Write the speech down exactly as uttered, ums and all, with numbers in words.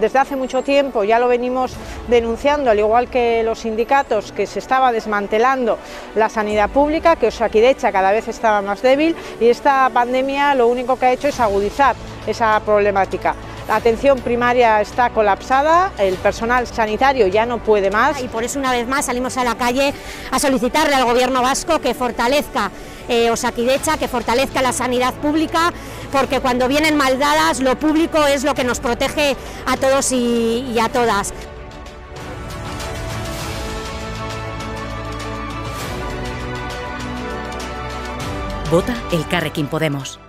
desde hace mucho tiempo, ya lo venimos denunciando, al igual que los sindicatos, que se estaba desmantelando la sanidad pública, que Osakidetza cada vez estaba más débil, y esta pandemia lo único que ha hecho es agudizar esa problemática. La atención primaria está colapsada, el personal sanitario ya no puede más. Y por eso una vez más salimos a la calle a solicitarle al gobierno vasco que fortalezca eh, Osakidetza, que fortalezca la sanidad pública, porque cuando vienen mal dadas lo público es lo que nos protege a todos y, y a todas. Vota Elkarrekin Podemos.